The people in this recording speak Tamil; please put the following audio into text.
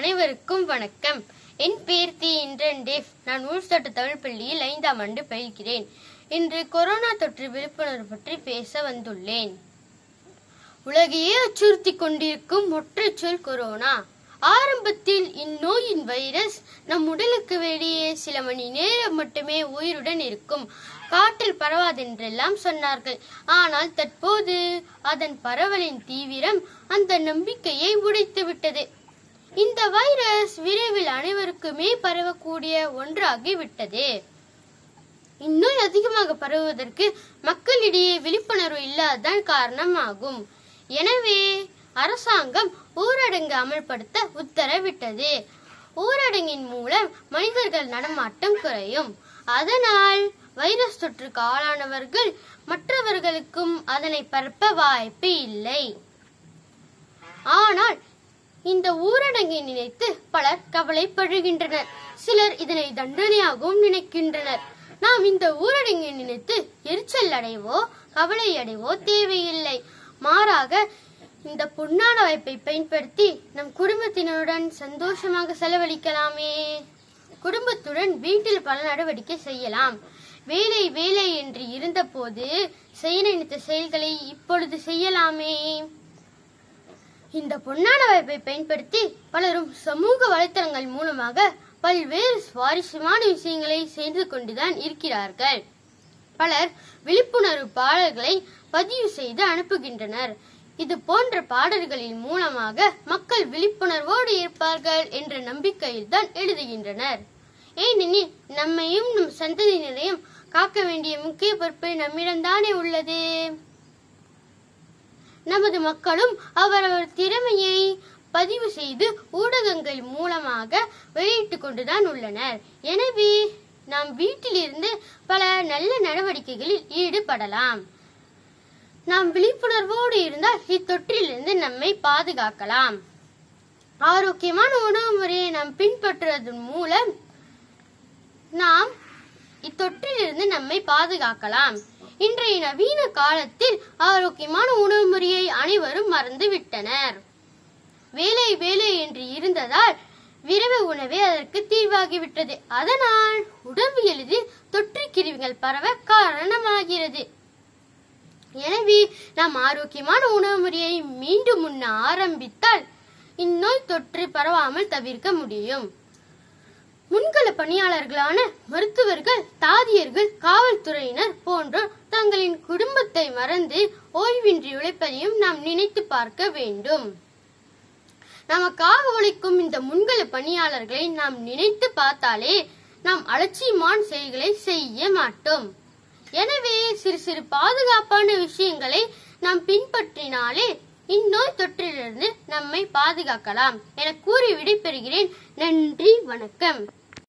அனைவருக்கும் வணக்கம். என் பெயர் தி இந்திரன் தேவ். நான் ஊர்சட்ட தமிழ் பள்ளியில் 5ஆம் ஆண்டு பயில்கிறேன். இன்று கொரோனா தொற்று விழிப்புணர்வு பற்றி பேச வந்துள்ளேன். உலகையே அச்சுறுத்தி கொண்டிருக்கும் ஒற்றை சொல் கொரோனா. ஆரம்பத்தில் இந்நோயின் வைரஸ் நம் உடலுக்கு வெளியே சில மணி நேரம் மட்டுமே உயிருடன் இருக்கும், காற்றில் பரவாதென்றெல்லாம் சொன்னார்கள். ஆனால் தற்போது அதன் பரவலின் தீவிரம் அந்த நம்பிக்கையை உடைத்து விட்டது. இந்த வைரஸ் விரைவில் அனைவருக்குமே பரவக்கூடிய ஒன்றாகி விட்டது. இந்நோய் அதிகமாக பரவுவதற்கு மக்களிடையே விழிப்புணர்வு இல்லாததான் காரணமாகும். எனவே அரசாங்கம் ஊரடங்கு அமல்படுத்த உத்தரவிட்டது. ஊரடங்கின் மூலம் மனிதர்கள் நடமாட்டம் குறையும். அதனால் வைரஸ் தொற்றுக்கு ஆளானவர்கள் மற்றவர்களுக்கும் அதனை பரப்ப வாய்ப்பு இல்லை. ஆனால் இந்த ஊரடங்கை நினைத்து பலர் கவலைப்படுகின்றனர். சிலர் இதனை தண்டனையாகவும் நினைக்கின்றனர். நாம் இந்த ஊரடங்கை நினைத்து எரிச்சல் அடைவோ கவலை அடைவோ தேவையில்லை. மாறாக இந்த பொன்னான வாய்ப்பை பயன்படுத்தி நம் குடும்பத்தினருடன் சந்தோஷமாக செலவழிக்கலாமே. குடும்பத்துடன் வீட்டில் பல நடவடிக்கை செய்யலாம். வேலை வேலை என்று இருந்த போது செய்ய நினைத்த செயல்களை இப்பொழுது செய்யலாமே. இந்த பொன்னான வாய்ப்பை பயன்படுத்தி பலரும் சமூக வலைத்தளங்கள் மூலமாக பல்வேறு சுவாரஸ்யமான விஷயங்களை செய்து கொண்டுதான் இருக்கிறார்கள். பலர் விழிப்புணர்வு பாடல்களை பதிவு செய்து அனுப்புகின்றனர். இது போன்ற பாடல்களின் மூலமாக மக்கள் விழிப்புணர்வோடு இருப்பார்கள் என்ற நம்பிக்கையில் தான் எழுதுகின்றனர். ஏனெனில் நம்மையும் நம் சந்ததியினரையும் காக்க வேண்டிய முக்கிய பொறுப்பு நம்மிடம்தானே உள்ளது. நமது மக்களும் அவரவர் திறமையை பதிவு செய்து ஊடகங்கள் மூலமாக வெளியிட்டுக் கொண்டுதான் உள்ளனர். எனவே நாம் வீட்டிலிருந்து பல நல்ல நடவடிக்கைகளில் ஈடுபடலாம். நாம் விழிப்புணர்வோடு இருந்தால் இத்தொற்றிலிருந்து நம்மை பாதுகாக்கலாம். ஆரோக்கியமான உணவு முறையை நாம் பின்பற்றுவதன் மூலம் நாம் இத்தொற்றிலிருந்து நம்மை பாதுகாக்கலாம். இன்றைய நவீன காலத்தில் ஆரோக்கியமான உணவு முறையை அனைவரும் மறந்து விட்டனர். வேலை வேலை என்று இருந்ததால் விரைவு உணவே அதற்கு தீர்வாகிவிட்டது. அதனால் உடம்பு எளிதில் தொற்று கிருமிகள் பரவ காரணமாகிறது. எனவே நாம் ஆரோக்கியமான உணவு முறையை மீண்டும் உண்ண ஆரம்பித்தால் இந்நோய் தொற்று பரவாமல் தவிர்க்க முடியும். முன்கள பணியாளர்களான மருத்துவர்கள், தாதியர்கள், காவல்துறையினர் போன்றோர் தங்களின் குடும்பத்தை மறந்து ஓய்வின்றி உழைப்பதையும் நாம் நினைத்து பார்க்க வேண்டும். நமக்காக உழைக்கும் இந்த முன்கள பணியாளர்களை நாம் நினைத்து பார்த்தாலே நாம் அலட்சியமான செயல்களை செய்ய மாட்டோம். எனவே சிறு சிறு பாதுகாப்பான விஷயங்களை நாம் பின்பற்றினாலே இந்நோய் தொற்றிலிருந்து நம்மை பாதுகாக்கலாம் என கூறி விடைபெறுகிறேன். நன்றி, வணக்கம்.